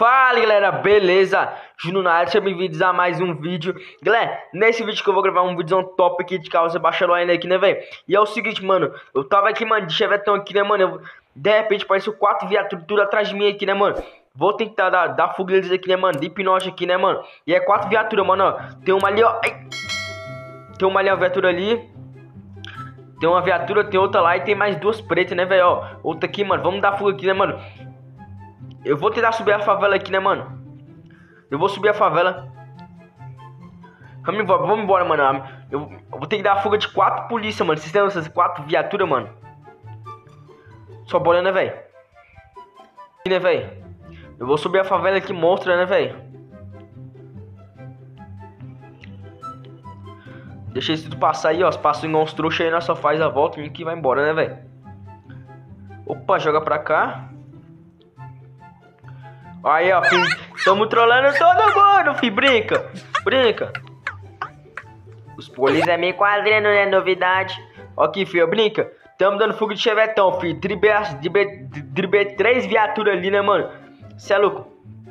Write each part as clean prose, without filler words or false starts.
Fala galera, beleza? Júnior na área, sejam bem-vindos a mais um vídeo. Galera, nesse vídeo que eu vou gravar um vídeo top aqui de carro Sebastião ainda aqui, né, velho? E é o seguinte, mano, eu tava aqui, mano, de chevetão aqui, né, mano? De repente apareceu 4 viaturas tudo atrás de mim aqui, né, mano? Vou tentar dar fuga deles aqui, né, mano? De hipnose aqui, né, mano? E é 4 viaturas, mano, ó. Tem uma ali, ó. Ai. Tem uma ali, uma viatura ali. Tem uma viatura, tem outra lá e tem mais 2 pretas, né, velho? Ó, outra aqui, mano. Vamos dar fuga aqui, né, mano? Eu vou tentar subir a favela aqui, né, mano? Eu vou subir a favela. Vamos embora, mano. Eu vou ter que dar a fuga de 4 polícia, mano. Vocês têm essas 4 viaturas, mano? Só bora, né, velho? Né, velho? Eu vou subir a favela aqui, monstra, né, velho? Deixa isso tudo passar aí, ó. Se passou igual uns trouxas aí, nós só faz a volta e que vai embora, né, velho? Opa, joga pra cá. Aí, ó, filho. Tamo trolando todo mundo, filho. Brinca. Brinca. Os polícia é meio quadrinho, né? Novidade. Ó aqui, filho. Brinca. Tamo dando fuga de chevetão, filho. Dribei 3 viaturas ali, né, mano? Cê é louco.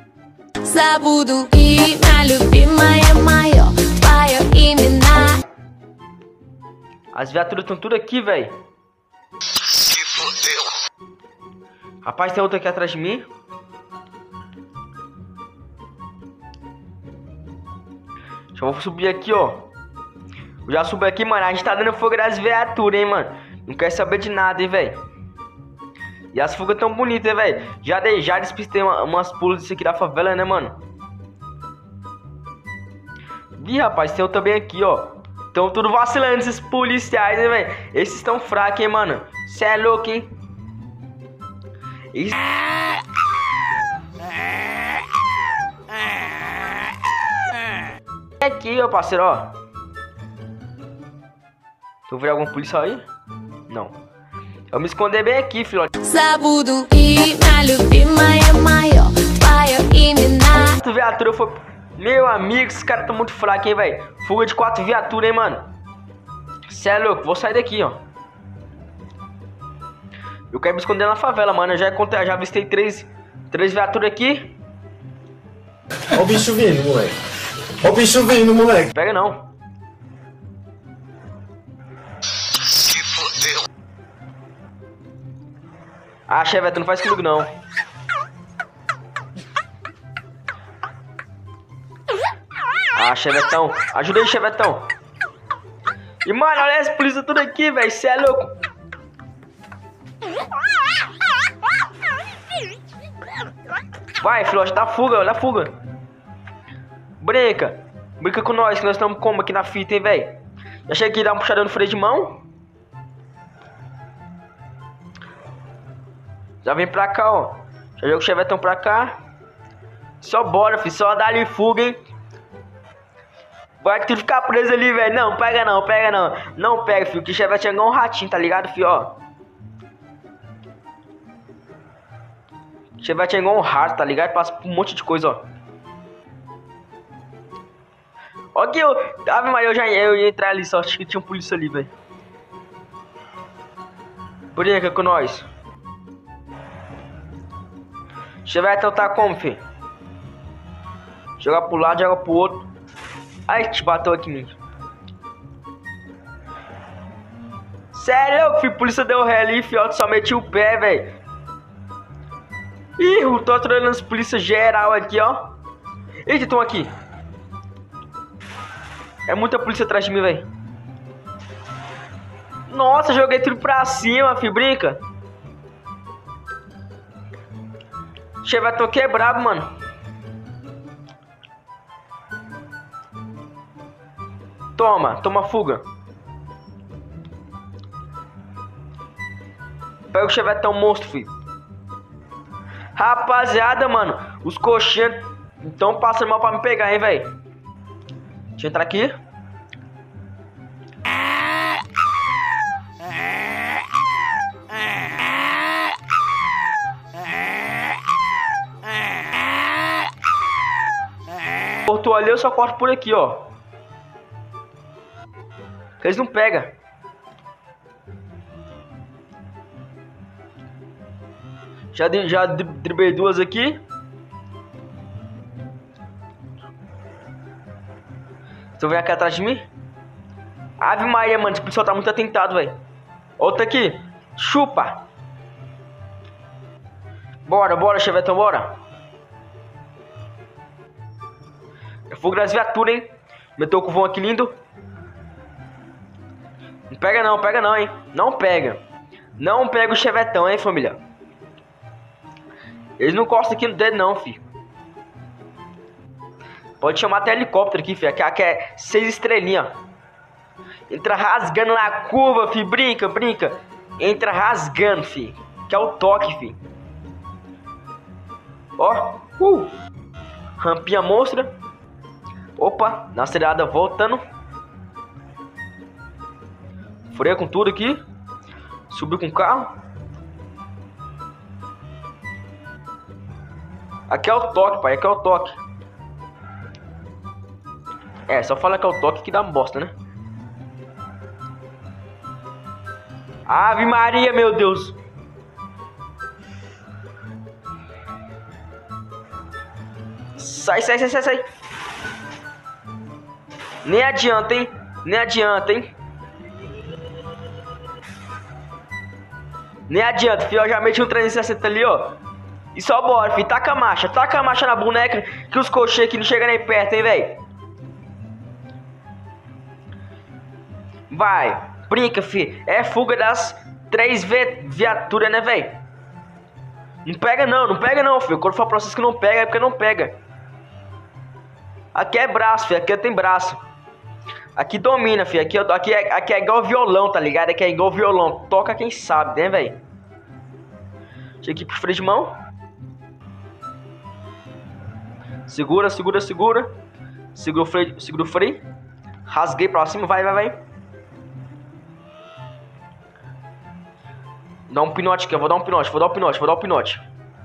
As viaturas estão tudo aqui, velho. Se fodeu. Rapaz, tem outra aqui atrás de mim. Já vou subir aqui, ó. Eu já subi aqui, mano. A gente tá dando fogo das viaturas, hein, mano. Não quer saber de nada, hein, velho. E as fugas tão bonitas, hein, velho. Já despistei umas pulas disso aqui da favela, né, mano. Ih, rapaz, tem outra bem aqui, ó. Tão tudo vacilando esses policiais, hein, velho. Esses estão fracos, hein, mano. Cê é louco, hein. Isso. Aqui, ó, parceiro, ó. Tu vê algum policial aí? Não. Eu me esconder bem aqui, filhote. Tu viatura foi... Meu amigo, esses caras tão muito fracos, hein, velho. Fuga de 4 viaturas, hein, mano. Cê é louco, vou sair daqui, ó. Eu quero me esconder na favela, mano. Eu já avistei 3 viaturas aqui. Ó o bicho vindo, moleque. Ó o bicho vindo, moleque. Pega não. Se fodeu. Ah, Chevette, não faz comigo não. Ah, Chevetão. Ajuda aí, Chevetão. E, mano, olha essa polícia tudo aqui, velho. Cê é louco. Vai, filhote, dá fuga, dá fuga. Brinca. Brinca com nós, que nós estamos como aqui na fita, hein, velho. Já cheguei aqui a dar uma puxada no freio de mão. Já vem pra cá, ó. Já joga o chevetão pra cá. Só bora, filho. Só dá ali fuga, hein. Vai que tu ficar preso ali, velho. Não, pega não, pega não. Não pega, filho. Que chevette é igual um ratinho, tá ligado, filho, ó. Chevette é igual um rato, tá ligado? Passa por um monte de coisa, ó. Ó que eu... Ave Maria, eu ia entrar ali só. Acho que tinha um polícia ali, velho. Brinca com nós. Chevette tá como, filho? Joga pro lado, joga pro outro. Ai, te bateu aqui em mim. Sério, filho? Polícia deu ré ali, filho. Só meti o pé, velho. Ih, eu tô atrolando as polícias geral aqui, ó. Eita, estão aqui. É muita polícia atrás de mim, velho. Nossa, joguei tudo pra cima, filho. Brinca. Chevetão aqui é brabo, mano. Toma fuga. Pega o chevetão monstro, filho. Rapaziada, mano. Os coxinhas estão passando mal pra me pegar, hein, velho. Deixa eu entrar aqui. Cortou ali, eu só corto por aqui, ó. Eles não pegam. Já driblei 2 aqui. Você vem aqui atrás de mim? Ave Maria, mano. Esse pessoal tá muito atentado, velho. Outra aqui. Chupa. Bora, bora, chevetão, bora. É fogo das viaturas, hein? Meteu o cuvão aqui lindo. Não pega não, hein? Não pega. Não pega o chevetão, hein, família? Eles não encostam aqui no dedo, não, filho. Pode chamar até helicóptero aqui, filho. Aqui é 6 estrelinhas. Entra rasgando na curva, filho. Brinca, brinca. Entra rasgando, filho. Que é o toque, filho. Ó. Rampinha monstra. Opa. Na acelerada voltando. Freia com tudo aqui. Subiu com o carro. Aqui é o toque, pai. Aqui é o toque. É, só fala que é o toque que dá bosta, né? Ave Maria, meu Deus. Sai, sai, sai, sai, sai. Nem adianta, hein? Nem adianta, hein? Nem adianta, filho. Eu já meti um 360 ali, ó. E só bora, filho. Taca a marcha na boneca. Que os coxês aqui não chegam nem perto, hein, velho. Vai. Brinca, filho. É fuga das 3 viaturas, né, velho? Não pega não, filho. Quando eu falo pra vocês que não pega, é porque não pega. Aqui é braço, filho. Aqui tem braço. Aqui domina, filho. Aqui é igual violão, tá ligado? Aqui é igual violão. Toca quem sabe, né, velho? Deixa aqui pro freio de mão. Segura, segura, segura. Segura o freio, segura o freio. Rasguei pra cima, vai, vai, vai. Dá um pinote aqui, eu vou dar um pinote, vou dar um pinote.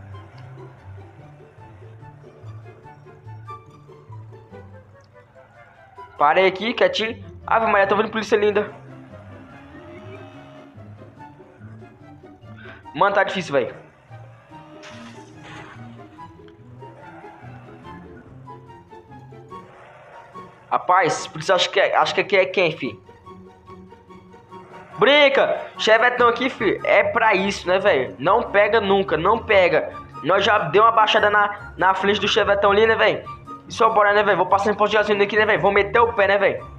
Parei aqui, quietinho. Ave Maria, tô vendo polícia linda. Mano, tá difícil, velho. Rapaz, polícia acho que aqui é quem, fi? Brinca! Chevetão aqui, fi, é pra isso, né, velho? Não pega nunca, não pega. Nós já deu uma baixada na frente do chevetão ali, né, velho? E só bora, né, velho? Vou passar em posto de gasolina aqui, né, velho? Vou meter o pé, né, velho?